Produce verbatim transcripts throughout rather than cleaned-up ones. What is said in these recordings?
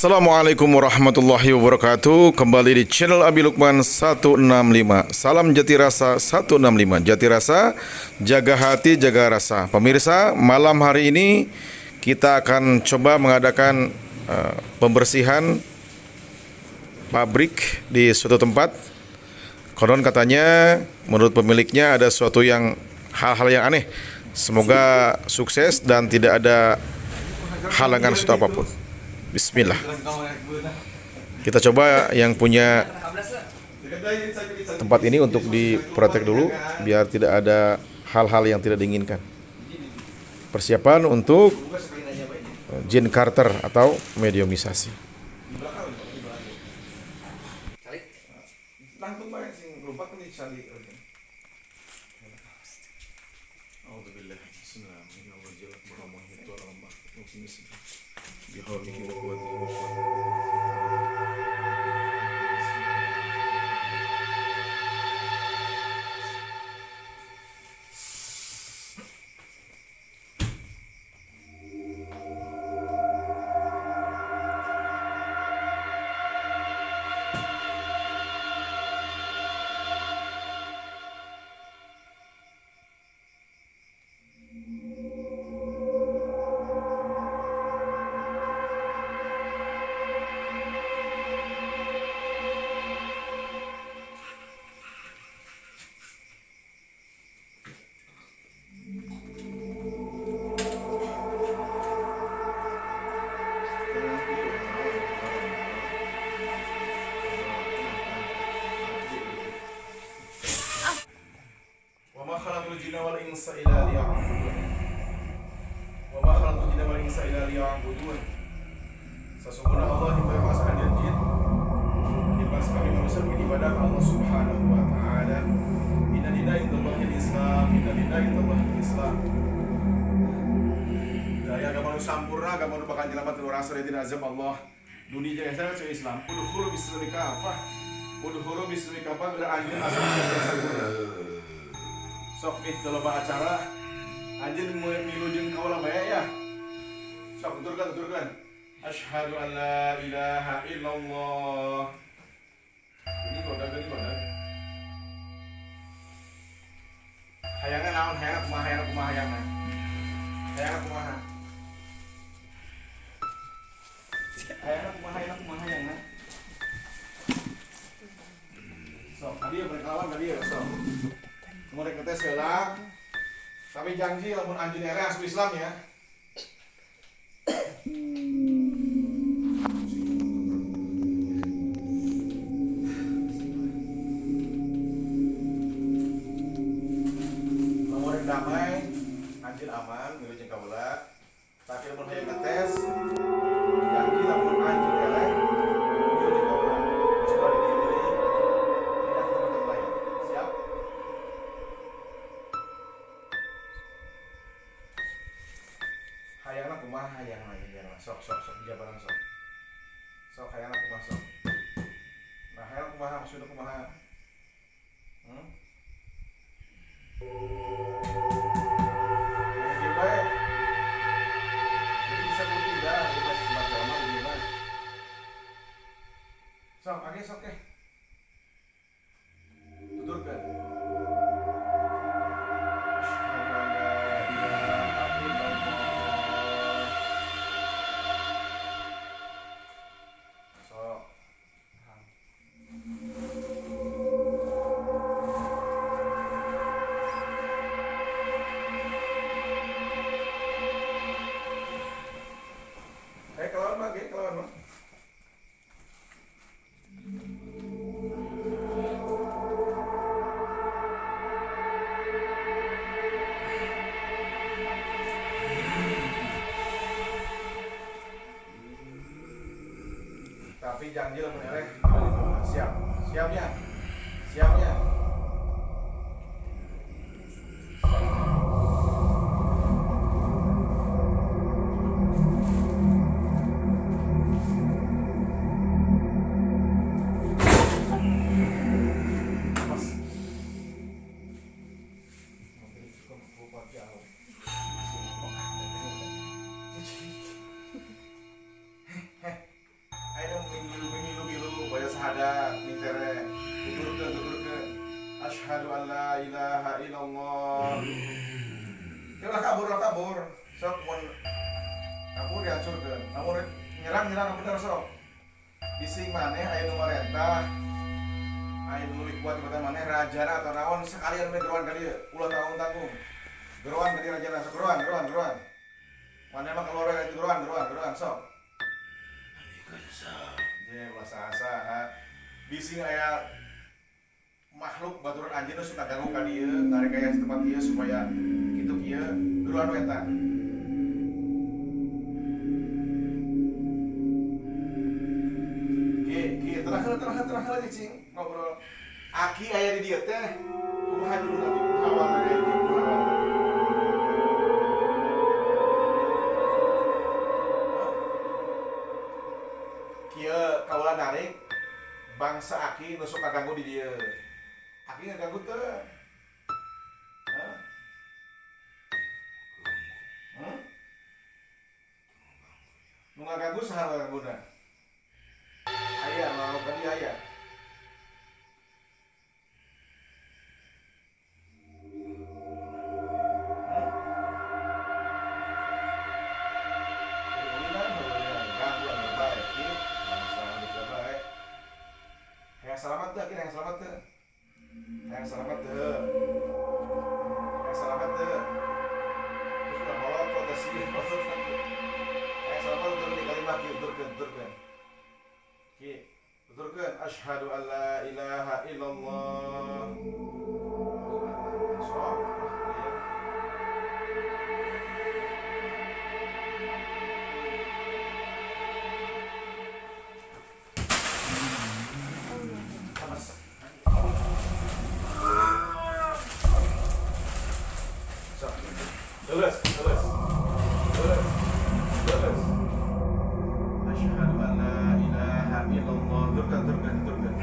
Assalamualaikum warahmatullahi wabarakatuh. Kembali di channel Abi Lukman seratus enam puluh lima. Salam Jati Rasa seratus enam puluh lima. Jati Rasa, jaga hati, jaga rasa. Pemirsa, malam hari ini kita akan coba mengadakan uh, pembersihan pabrik di suatu tempat. Konon katanya menurut pemiliknya ada sesuatu yang hal-hal yang aneh. Semoga sukses dan tidak ada halangan suatu apapun. Bismillah. Kita coba yang punya tempat ini untuk diprotek dulu biar tidak ada hal-hal yang tidak diinginkan. Persiapan untuk jin Carter atau mediumisasi. Wal insa ila liya'budun. Wa ma khalaqtul jinna wal insa illa liya'budun. Sesungguhnya Allah membebaskan jin dibebas kami manusia beribadah Allah Subhanahu wa taala. Inna lillahi indallahi al-Islam, inna lillahi indallahi al-Islam. Daya agama nu sampurna, agama nu bakal nyelamat nu rasa tidak azab Allah. Dunia jeung akhirat cu Islam. Udkhulu bismika kafah. Udkhulu bismika kafah berarti azab sampurna. Sok nih kalau acara anjir milu jeung kaula bae ya. Sok tuturkan tuturkan. Asyhadu an la ilaha illallah. Ini kodak ini kodak. Hayangan naon hayangan kumaha hayangan kumaha hayangan. Hayangan kumaha. Hayangan kumaha hayangan kumaha hayangan. Sok tadi ya berkawan tadi ya sok. Mereka tes heula, tapi janji lamun anjeun era asup Islam ya. Lamun damai, anjeun aman, milu jeung kaula. Tapi lamun hayang ngetes, janji lamun anjeun eleh, milu jeung kaula. Coba dideui, tidak teman-teman lain. Siap? Hayangna kumaha hayangna hayangna sok sok sok jabaran sok sok hayangna kumaha sok nah hayang kumaha maksudna kumaha hmm jadi baik jadi bisa berbeda bebas beragama gimana sok age sok teh tuturkan. Tapi janji lamun eleh siap siapnya siapnya ibadah mitere tuturkeun tuturkeun asyhadu an la ilaha illallah. Ulah kabur ulah kabur. Sok mun kabur dihancurkeun. Namun nyerang-nyerang bener sok. Bising maneh aya nu marentah. Aya nu leuwih kuat mata maneh rajana atau naon sekalian we geroan ka dieu. Ulah tanggung tanggung. Geroan ka dieu rajana sok geroan geroan geroan. Maneh mah keluar ka geroan geroan geroan sok. Ya bahasa asa bising aya makhluk baturan anjeun suka ganggu ka dieu ngarek aya tempat ieu supaya kitu kieu geruan we eta. Ki ki terakhir terakhir terakhir aja cing ngobrol. Aki aya di dieu teh kumaha dulu lagi awal aya di kaula narik bangsa Aki nusuk kaganggu di dia. Aki ngaganggu teu. Hah? Hmm? Nu ngaganggu saha ngagangguna? Aya lawan ka dia aya. Selamat tuh, akhirnya yang selamat tuh, yang selamat tuh, yang selamat tuh, terus udah bawa kok ke sini, yang selamat tuh di kalimat ki, turkan, turkan, ki, turkan, asyhadu an la ilaha illallah, so, Terus, terus, terus, terus. Asyhadu an la ilaha illallah. Turkan, turkan, turkan.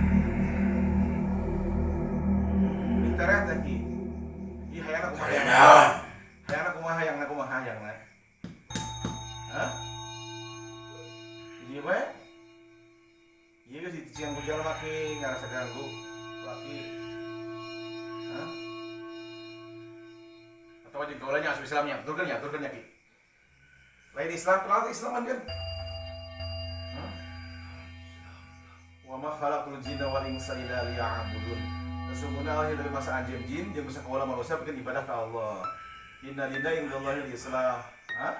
Bitara tadi. Ih, hayang kumaha hayang. Hayang kumaha hayang, kumaha hayang na. Hah? Ieu bae. Ieu geus diciang bujal make ngarasa ganggu. Laki. Hah? Atau jeung kaulanya asup Islamnya, turkeun nya, turkeun nya ki. Lain Islam, kenal Islam kan? Wa ma khalaqul jinna wal insa illa liya'budun. Sesungguhnya Allah dari masa anjeun jin jeung masa kaula manusia bikin ibadah ka Allah. Inna lillahi indallahil Islam. Hah?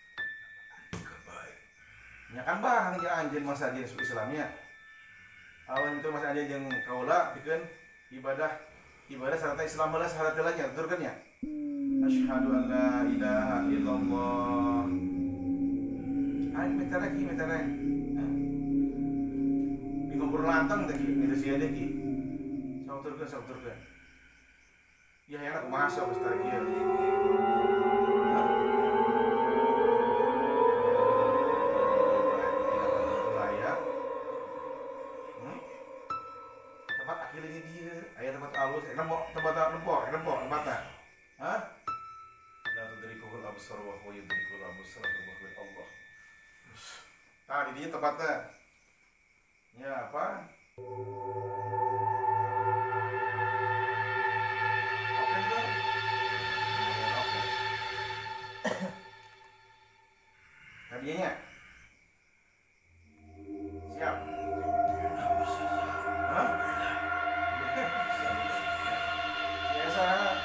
Nya kan bahang jeung anjeun masa anjeun asup Islamnya. Allah itu masa anjeun jeung kaula bikin ibadah ibadah sarta Islam balas sarta nya, turkeun nya. Asyhadu an la ilaha illallah. Aing minta lagi, minta lagi. Bingung berlantang tadi, itu sih ada ki. Sok turkeun, sok turkeun. Ya enak kumaha sok bestar kieu. Tempat akhirnya dia, aya tempat alus, nempok, tempat nempok, nempok, tempatna. Hah? La tudrikul absar wa huwa yudrikul absar wa huwa Allah. Tah di dieu tempatna. Ya apa? Oke tuh. Oke. Tadinya. Siap. Hah? Biasa.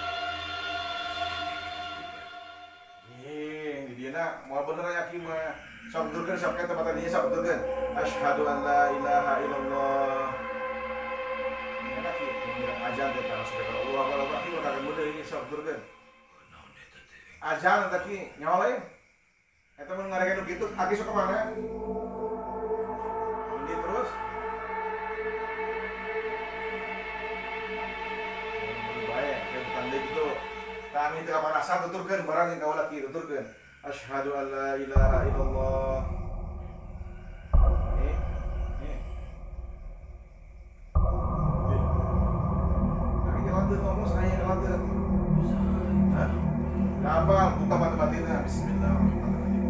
Mau bener yakin mah sok turkeun sok ka tempat tadinya sok turkeun asyhadu an la ilaha illallah. Enak ki azan teh kana subhanallah Allahu akbar ki udah bener ini sok turkeun azan teh ki nyawa lain eta mun ngaregeun kitu aki sok ka mana ini terus bae ke tanda gitu kami teh kamana sa tuturkeun barang yang kaula ki tuturkeun asyhadu an la ilaha illallah. Nih, nih. Nah, jalan tuh ngomong saya jalan tuh. Hah? Gampang, buka mata-matinya. Bismillahirrahmanirrahim.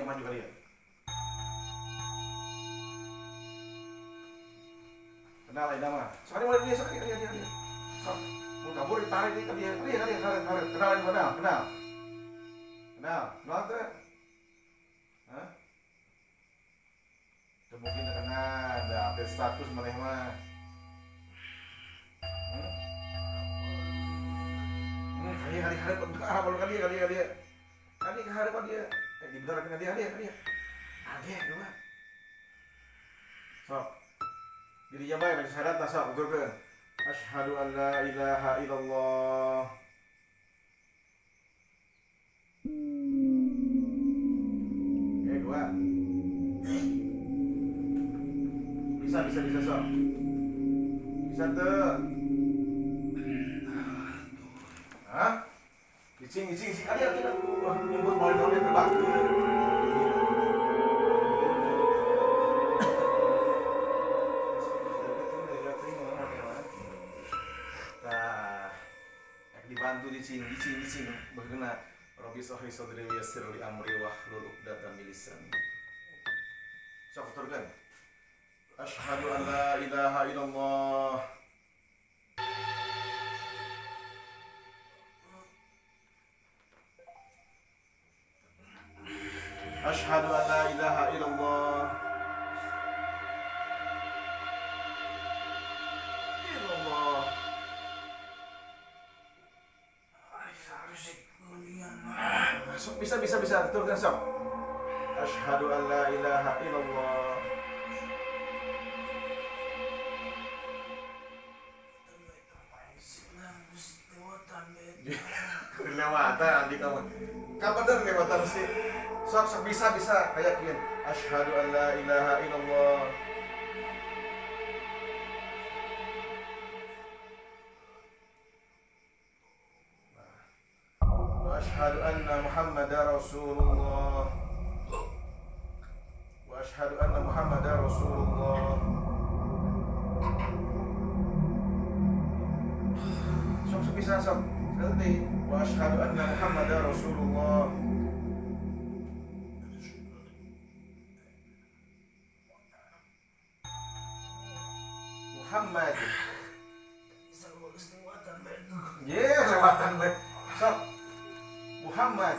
yang maju kali ya. Kenal ini nama. Sekali mulai dia, sekali dia, dia, dia. Sok, mau kabur ditarik dia, dia, dia, dia, tarik, tarik. Kenal ini kenal, kenal. Kenal, kenal tuh. Hah? Itu mungkin kenal, ada update status mana mah. Hmm? Hmm, kali kali kali apa lu kali kali kali. Kali kali apa dia? Eh, di bentar lagi kali kali kali. Ada coba. Sok. Diri jamai baca syahadat tasawuf betul kan? Asyhadu an la ilaha illallah. Eh dua. Bisa bisa bisa sok. Bisa tuh. Hah? Icing icing icing ada ada. Wah, nyebut mau dia terbang. Dibantu dicing dicing dicing berguna Rabbi sahih sadri wa yassir li amri wahlul 'uqdatam min lisani. Sok turkan. Asyhadu an la ilaha illallah. Asyhadu an la ilaha illallah. Illallah. Sok, bisa bisa bisa turkan sok. Asyhadu an la ilaha illallah. Kelewatan nanti kamu. Kapan dah kelewatan sih? Sok sok bisa bisa kayak gini. Asyhadu an la ilaha illallah. Asyhadu anna Muhammadar Rasulullah. Wa asyhadu anna Muhammadar Rasulullah. Sok sok bisa sok. Sekali. Wa asyhadu anna Muhammadar Rasulullah. Muhammad. Yeah, lewatan baik. Sok. Muhammad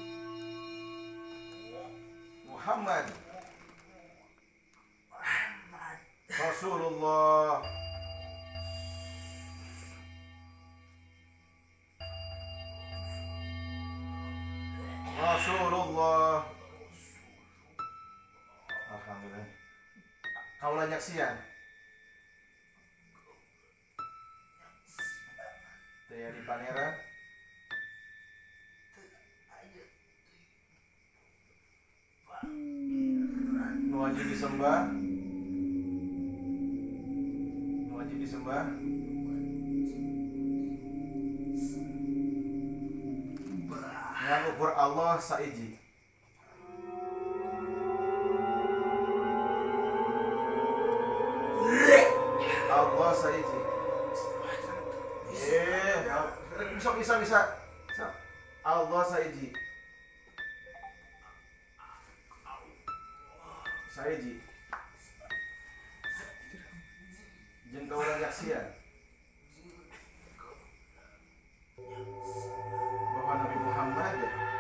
Muhammad Rasulullah. Rasulullah. Alhamdulillah. Kaulah nyaksian. Taya di Panera. Nu wajib disembah, nu wajib disembah, yang ukur Allah saiji. Allah saiji. Eh, bisa bisa bisa. Allah saiji. Saiji. Jeung kaulah nyaksian bahwa Nabi Muhammad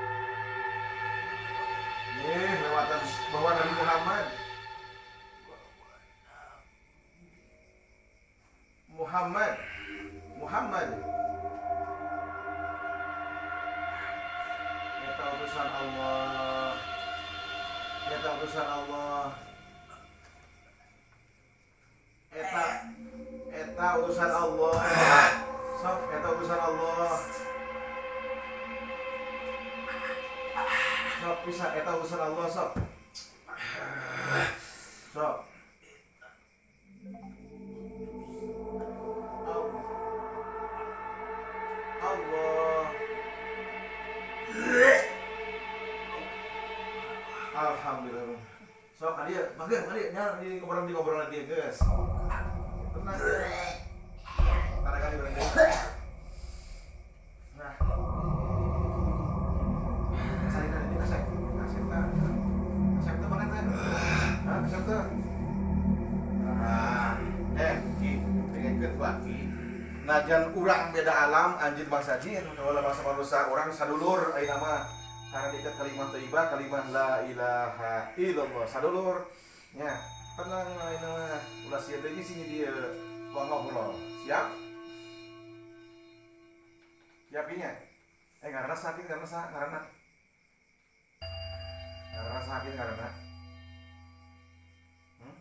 eh lewatan bahwa Nabi Muhammad Muhammad Muhammad eta utusan Allah, eta utusan Allah, eta eta utusan Allah, sok eta utusan Allah, sok bisa eta utusan Allah sok, sok. Allah. Alhamdulillah. So, adia, mager, adia, nyala di ngobrol di ngobrol dia, guys. Tenang. Ada kali berhenti. Nah. Saya tadi kasih, kasih tak. najan urang beda alam anjir bangsa jin kalau bangsa manusia orang sadulur ayeuna mah karena diikat kalimat thayyibah kalimat la ilaha illallah sadulur nya tenang ayeuna mah ulah sieu deui sini dia ngobrol siap siapinya eh karena sakit karena sa karena karena sakit karena hmm?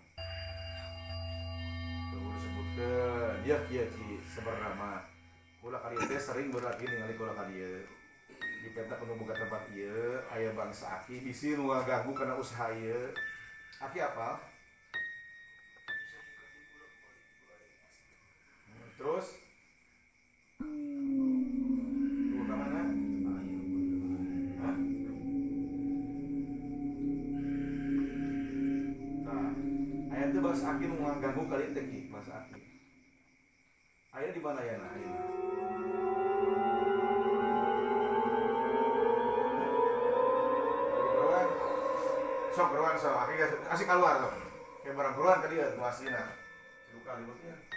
Tuh disebutkan dia kia ki sebenarnya ulah kali teh sering berarti ningali ulah kali di peta kudu boga tempat ieu aya bangsa aki bisi nu ganggu kana usaha ieu aki apa hmm, terus tuh ka mana hah nah aya teh bangsa aki nu ganggu kali teh ki bangsa aki aya di mana ya nah aya sok beruan sok akhirnya asik keluar sok kayak barang beruan tadi ya nu aslina luka libutnya